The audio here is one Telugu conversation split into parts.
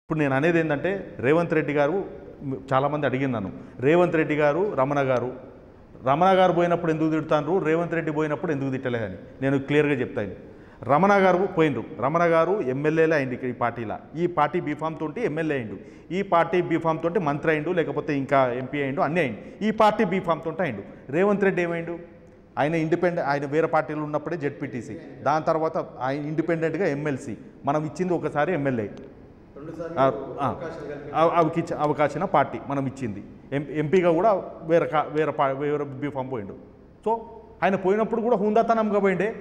ఇప్పుడు నేను అనేది ఏంటంటే రేవంత్ రెడ్డి గారు చాలామంది అడిగినాను, రేవంత్ రెడ్డి గారు రమణ గారు పోయినప్పుడు ఎందుకు తిడతాను, రేవంత్ రెడ్డి పోయినప్పుడు ఎందుకు తిట్టలేదని నేను క్లియర్గా చెప్తాను. రమణ గారు పోయినరు, రమణ గారు ఎమ్మెల్యేలే అయింది ఈ పార్టీలో, ఈ పార్టీ బీఫామ్ తోటి ఎమ్మెల్యే అయిండు, ఈ పార్టీ బీఫామ్ తోటి మంత్రి అయిండు, లేకపోతే ఇంకా ఎంపీ అయిండు, అన్నీ అయిండు, ఈ పార్టీ బీఫామ్ తోటి అయిండు. రేవంత్ రెడ్డి ఏమైండు, ఆయన ఇండిపెండెంట్, ఆయన వేరే పార్టీలో ఉన్నప్పుడే జెడ్పీటీసీ, దాని తర్వాత ఆయన ఇండిపెండెంట్గా ఎమ్మెల్సీ, మనం ఇచ్చింది ఒకసారి ఎమ్మెల్యే, అవకాశం పార్టీ మనం ఇచ్చింది, ఎంపీగా కూడా వేరే బీఫామ్ పోయిండు. సో ఆయన పోయినప్పుడు కూడా హుందాతనంగా పోయిండే,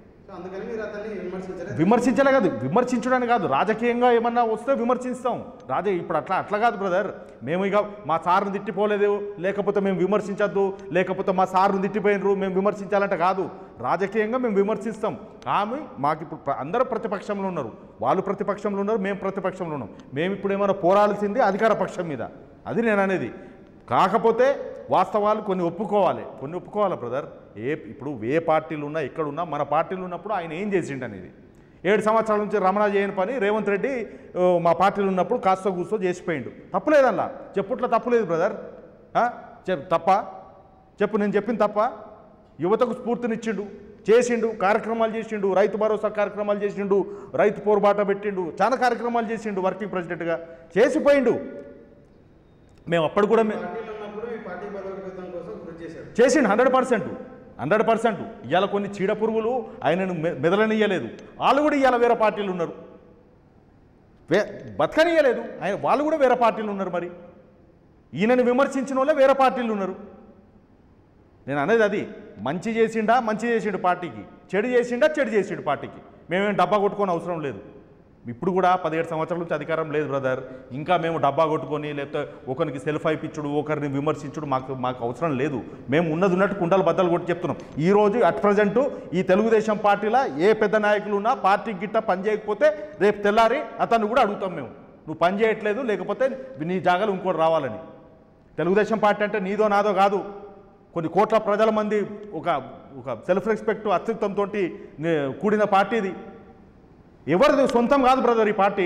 విమర్శించలే కాదు, విమర్శించడానికి కాదు, రాజకీయంగా ఏమన్నా వస్తే విమర్శిస్తాం. ఇప్పుడు అట్లా కాదు బ్రదర్, మేము ఇక మా సార్ని తిట్టిపోలేదు లేకపోతే మేము విమర్శించద్దు, లేకపోతే మా సార్ని తిట్టిపోయినరు మేము విమర్శించాలంటే కాదు, రాజకీయంగా మేము విమర్శిస్తాం. కానీ మాకు ఇప్పుడు అందరూ ప్రతిపక్షంలో ఉన్నారు, వాళ్ళు ప్రతిపక్షంలో ఉన్నారు, మేము ప్రతిపక్షంలో ఉన్నాం. మేము ఇప్పుడు ఏమైనా పోరాడాల్సింది అధికార పక్షం మీద, అది నేను అనేది. కాకపోతే వాస్తవాలు కొన్ని ఒప్పుకోవాలి బ్రదర్. ఇప్పుడు ఏ పార్టీలు ఉన్నా ఎక్కడున్నా మన పార్టీలు ఉన్నప్పుడు ఆయన ఏం చేసిండు అనేది, 7 సంవత్సరాల నుంచి రమణ చేయని పని రేవంత్ రెడ్డి మా పార్టీలు ఉన్నప్పుడు కాస్త కూర్చో చేసిపోయిండు. తప్పులేదల్లా, చెప్పుట్లో తప్పులేదు బ్రదర్, తప్ప చెప్పు, నేను చెప్పింది తప్ప. యువతకు స్ఫూర్తినిచ్చిండు, చేసిండు, కార్యక్రమాలు చేసిండు, రైతు భరోసా కార్యక్రమాలు చేసిండు, రైతు పోరుబాట పెట్టిండు, చాలా కార్యక్రమాలు చేసిండు, వర్కింగ్ ప్రెసిడెంట్గా చేసిపోయిండు. మేము అప్పుడు కూడా చేసిండు 100%. ఇవాళ కొన్ని చీడ పురుగులు ఆయనను మెదలనియ్యలేదు, వాళ్ళు కూడా ఇవాళ వేరే పార్టీలు ఉన్నారు, బతకనియ్యలేదు వాళ్ళు కూడా వేరే పార్టీలు ఉన్నారు. మరి ఈయనను విమర్శించిన వాళ్ళే వేరే పార్టీలు ఉన్నారు. నేను అనేది అది, మంచి చేసిండు పార్టీకి, చెడు చేసిండు పార్టీకి. మేమేం డబ్బా కొట్టుకొని అవసరం లేదు. ఇప్పుడు కూడా 17 సంవత్సరాల నుంచి అధికారం లేదు బ్రదర్, ఇంకా మేము డబ్బా కొట్టుకొని లేకపోతే ఒకరికి సెల్ఫ్ అయిపించుడు, ఒకరిని విమర్శించుడు మాకు అవసరం లేదు. మేము ఉన్నట్టు కుండలు బద్దలు కొట్టి చెప్తున్నాం. ఈరోజు అట్ ప్రజెంటు ఈ తెలుగుదేశం పార్టీలో ఏ పెద్ద నాయకులు ఉన్నా పార్టీ గిట్ట పని చేయకపోతే రేపు తెల్లారి అతన్ని కూడా అడుగుతాం మేము, నువ్వు పని చేయట్లేదు లేకపోతే నీ జాగాలు ఇంకోటి రావాలని. తెలుగుదేశం పార్టీ అంటే నీదో నాదో కాదు, కొన్ని కోట్ల ప్రజల మంది ఒక సెల్ఫ్ రెస్పెక్ట్ అస్తిత్వంతో కూడిన పార్టీ ఇది. ఎవరిది సొంతం కాదు బ్రదర్ ఈ పార్టీ.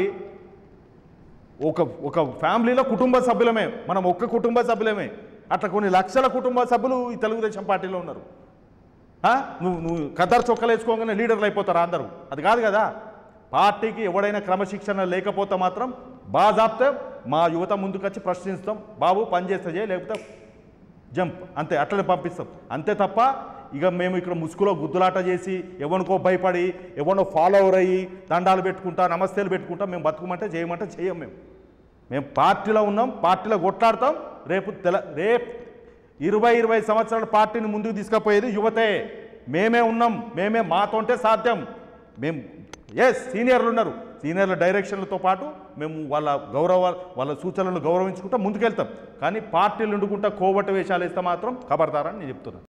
ఒక ఫ్యామిలీలో కుటుంబ సభ్యులమే, మనం ఒక్క కుటుంబ సభ్యులమే, అట్లా కొన్ని లక్షల కుటుంబ సభ్యులు ఈ తెలుగుదేశం పార్టీలో ఉన్నారు. నువ్వు కదర్ చొక్కలు వేసుకోగానే లీడర్లు అయిపోతారు అందరూ, అది కాదు కదా. పార్టీకి ఎవడైనా క్రమశిక్షణ లేకపోతే మాత్రం బాజాప్తే మా యువత ముందుకొచ్చి ప్రశ్నిస్తాం, బాబు పని చేస్తే చేయి లేకపోతే జంప్, అంతే, అట్లనే పంపిస్తాం, అంతే తప్ప ఇక మేము ఇక్కడ ముసుగులో గుద్దులాట చేసి ఎవరికో భయపడి ఎవరినో ఫాలోవర్ అయ్యి దండాలు పెట్టుకుంటా నమస్తేలు పెట్టుకుంటా మేము బతుకమంటే చేయమంటే చేయం. మేము పార్టీలో ఉన్నాం, పార్టీలో కొట్లాడతాం. రేపు 20 సంవత్సరాల పార్టీని ముందుకు తీసుకుపోయేది యువతే, మేమే ఉన్నాం, మాతోంటే సాధ్యం. మేము సీనియర్లు ఉన్నారు, సీనియర్ల డైరెక్షన్లతో పాటు మేము వాళ్ళ సూచనలను గౌరవించుకుంటా ముందుకెళ్తాం. కానీ పార్టీలు ఉండుకుంటా కోవట వేషాలు వేస్తే మాత్రం ఖబర్దారని నేను చెప్తున్నాను.